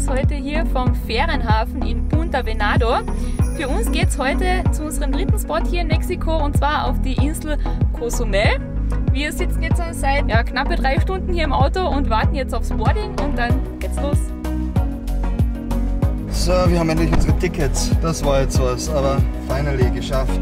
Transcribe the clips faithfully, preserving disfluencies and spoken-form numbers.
uns heute hier vom Fährenhafen in Punta Venado. Für uns geht es heute zu unserem dritten Spot hier in Mexiko und zwar auf die Insel Cozumel. Wir sitzen jetzt seit ja, knappe drei Stunden hier im Auto und warten jetzt aufs Boarding und dann geht's los. So, wir haben endlich unsere Tickets. Das war jetzt was, aber finally geschafft.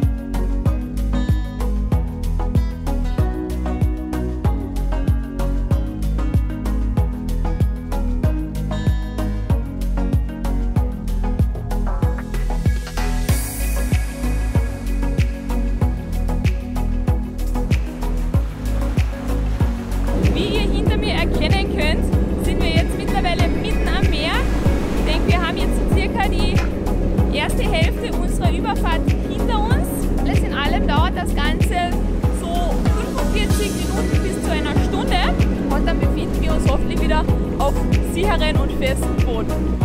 Wie ihr hinter mir erkennen könnt, sind wir jetzt mittlerweile mitten am Meer. Ich denke, wir haben jetzt circa die erste Hälfte unserer Überfahrt hinter uns. Alles in allem dauert das Ganze so fünfundvierzig Minuten bis zu einer Stunde und dann befinden wir uns hoffentlich wieder auf sicheren und festen Boden.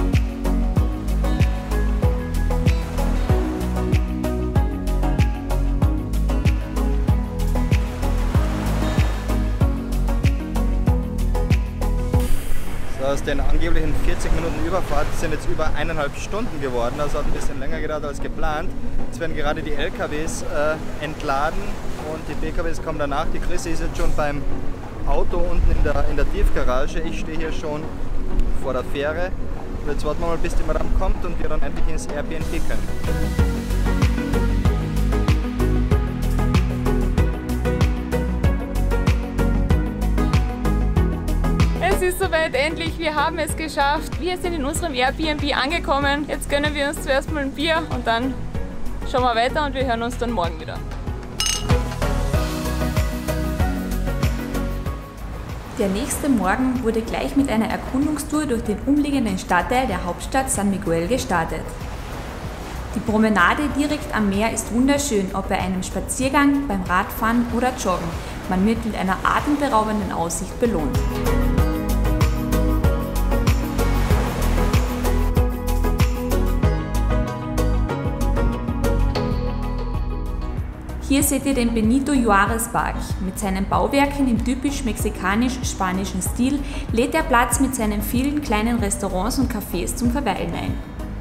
Aus den angeblichen vierzig Minuten Überfahrt sind jetzt über eineinhalb Stunden geworden, also hat ein bisschen länger gedauert als geplant. Jetzt werden gerade die L K Ws äh, entladen und die P K Ws kommen danach. Die Chrissy ist jetzt schon beim Auto unten in der, in der Tiefgarage. Ich stehe hier schon vor der Fähre. Und jetzt warten wir mal, bis die Madame kommt und wir dann endlich ins Airbnb können. Es ist soweit endlich, wir haben es geschafft. Wir sind in unserem Airbnb angekommen. Jetzt gönnen wir uns zuerst mal ein Bier und dann schauen wir weiter und wir hören uns dann morgen wieder. Der nächste Morgen wurde gleich mit einer Erkundungstour durch den umliegenden Stadtteil der Hauptstadt San Miguel gestartet. Die Promenade direkt am Meer ist wunderschön, ob bei einem Spaziergang, beim Radfahren oder Joggen. Man wird mit einer atemberaubenden Aussicht belohnt. Hier seht ihr den Benito Juárez Park. Mit seinen Bauwerken im typisch mexikanisch-spanischen Stil lädt der Platz mit seinen vielen kleinen Restaurants und Cafés zum Verweilen ein.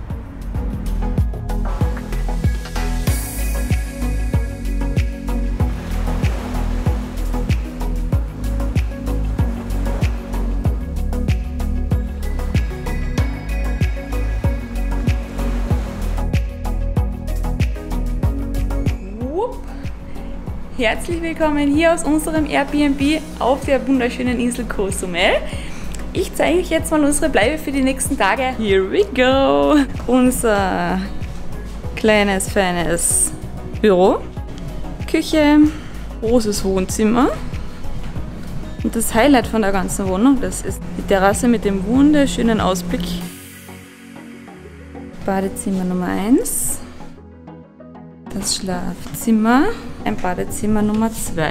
Herzlich willkommen hier aus unserem Airbnb auf der wunderschönen Insel Cozumel. Ich zeige euch jetzt mal unsere Bleibe für die nächsten Tage. Here we go! Unser kleines, feines Büro, Küche, großes Wohnzimmer und das Highlight von der ganzen Wohnung, das ist die Terrasse mit dem wunderschönen Ausblick. Badezimmer Nummer eins. Das Schlafzimmer, ein Badezimmer Nummer zwei.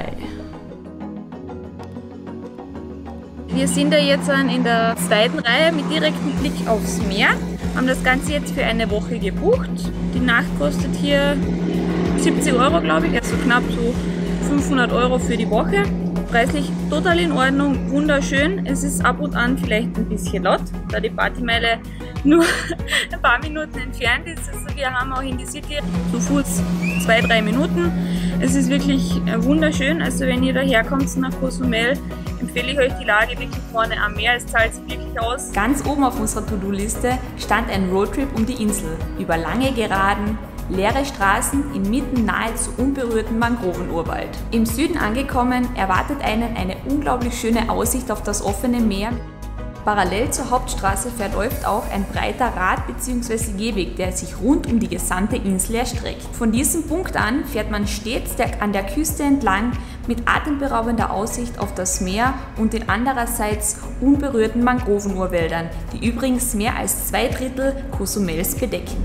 Wir sind da jetzt in der zweiten Reihe mit direktem Blick aufs Meer. Haben das Ganze jetzt für eine Woche gebucht. Die Nacht kostet hier siebzig Euro, glaube ich, also knapp so fünfhundert Euro für die Woche. Preislich total in Ordnung, wunderschön. Es ist ab und an vielleicht ein bisschen laut, da die Partymeile nur ein paar Minuten entfernt ist. Also wir haben auch in die City zu Fuß zwei, drei Minuten. Es ist wirklich wunderschön. Also wenn ihr daherkommt nach Cozumel, empfehle ich euch die Lage wirklich vorne am Meer. Es zahlt sich wirklich aus. Ganz oben auf unserer To-Do-Liste stand ein Roadtrip um die Insel über lange Geraden, leere Straßen inmitten nahezu unberührten Mangrovenurwald. Im Süden angekommen erwartet einen eine unglaublich schöne Aussicht auf das offene Meer. Parallel zur Hauptstraße verläuft auch ein breiter Rad- bzw. Gehweg, der sich rund um die gesamte Insel erstreckt. Von diesem Punkt an fährt man stets der, an der Küste entlang mit atemberaubender Aussicht auf das Meer und den andererseits unberührten Mangrovenurwäldern, die übrigens mehr als zwei Drittel Cozumels bedecken.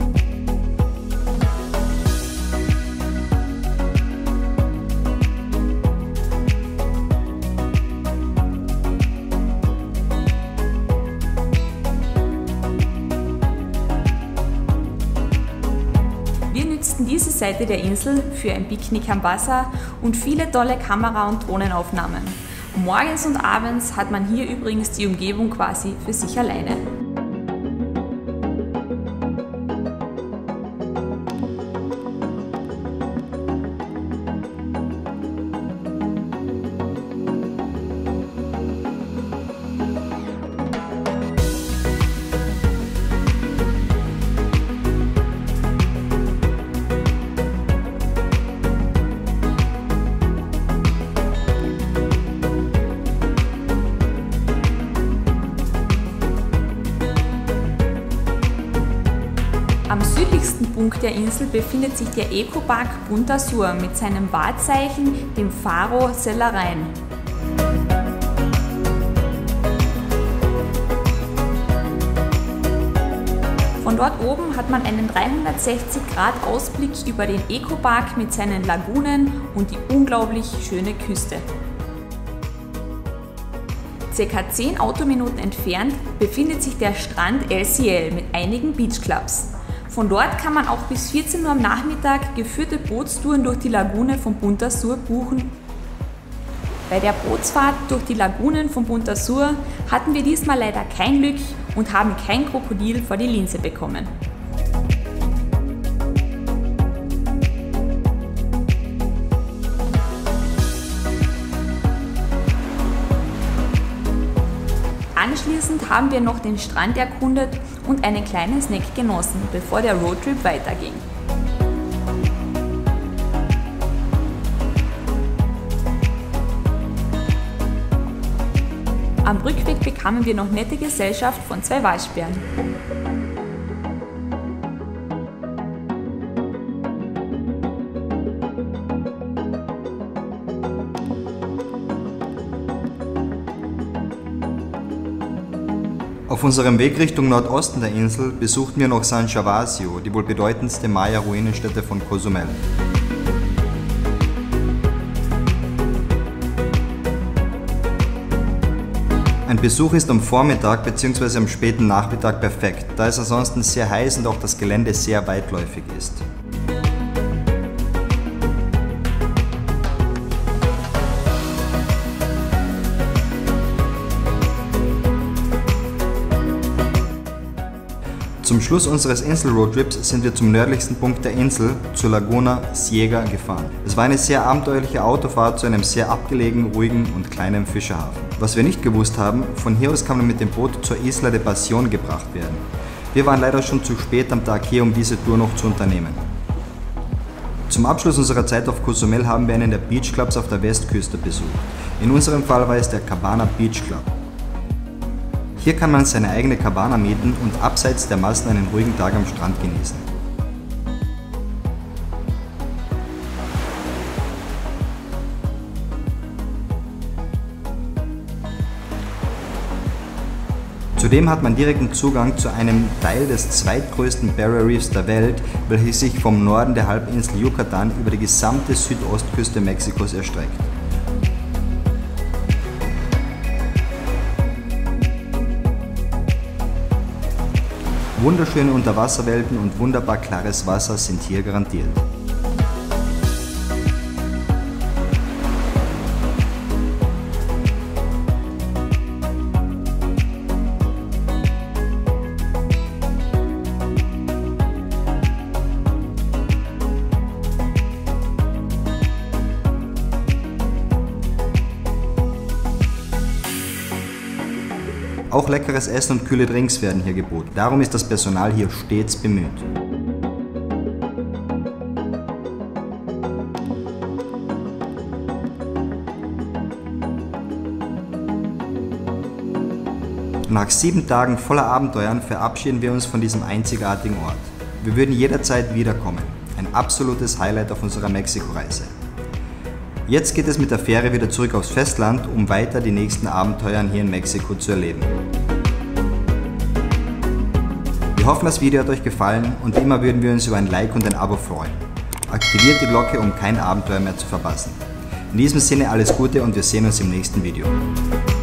Diese Seite der Insel für ein Picknick am Wasser und viele tolle Kamera- und Drohnenaufnahmen. Morgens und abends hat man hier übrigens die Umgebung quasi für sich alleine. Am südlichsten Punkt der Insel befindet sich der Ecopark Punta Sur mit seinem Wahrzeichen, dem Faro Selarain. Von dort oben hat man einen dreihundertsechzig Grad Ausblick über den Ecopark mit seinen Lagunen und die unglaublich schöne Küste. Circa zehn Autominuten entfernt befindet sich der Strand El Ciel mit einigen Beachclubs. Von dort kann man auch bis vierzehn Uhr am Nachmittag geführte Bootstouren durch die Lagune von Punta Sur buchen. Bei der Bootsfahrt durch die Lagunen von Punta Sur hatten wir diesmal leider kein Glück und haben kein Krokodil vor die Linse bekommen. Anschließend haben wir noch den Strand erkundet und einen kleinen Snack genossen, bevor der Roadtrip weiterging. Am Rückweg bekamen wir noch nette Gesellschaft von zwei Waschbären. Auf unserem Weg Richtung Nordosten der Insel besuchten wir noch San Gervasio, die wohl bedeutendste Maya-Ruinenstätte von Cozumel. Ein Besuch ist am Vormittag bzw. am späten Nachmittag perfekt, da es ansonsten sehr heiß und auch das Gelände sehr weitläufig ist. Zum Schluss unseres Insel-Roadtrips sind wir zum nördlichsten Punkt der Insel, zur Laguna Ciega, gefahren. Es war eine sehr abenteuerliche Autofahrt zu einem sehr abgelegenen, ruhigen und kleinen Fischerhafen. Was wir nicht gewusst haben, von hier aus kann man mit dem Boot zur Isla de Pasión gebracht werden. Wir waren leider schon zu spät am Tag hier, um diese Tour noch zu unternehmen. Zum Abschluss unserer Zeit auf Cozumel haben wir einen der Beachclubs auf der Westküste besucht. In unserem Fall war es der Cabana Beach Club. Hier kann man seine eigene Cabana mieten und abseits der Massen einen ruhigen Tag am Strand genießen. Zudem hat man direkten Zugang zu einem Teil des zweitgrößten Barrier Reefs der Welt, welches sich vom Norden der Halbinsel Yucatan über die gesamte Südostküste Mexikos erstreckt. Wunderschöne Unterwasserwelten und wunderbar klares Wasser sind hier garantiert. Auch leckeres Essen und kühle Drinks werden hier geboten. Darum ist das Personal hier stets bemüht. Nach sieben Tagen voller Abenteuern verabschieden wir uns von diesem einzigartigen Ort. Wir würden jederzeit wiederkommen. Ein absolutes Highlight auf unserer Mexiko-Reise. Jetzt geht es mit der Fähre wieder zurück aufs Festland, um weiter die nächsten Abenteuer hier in Mexiko zu erleben. Wir hoffen, das Video hat euch gefallen und wie immer würden wir uns über ein Like und ein Abo freuen. Aktiviert die Glocke, um kein Abenteuer mehr zu verpassen. In diesem Sinne alles Gute und wir sehen uns im nächsten Video.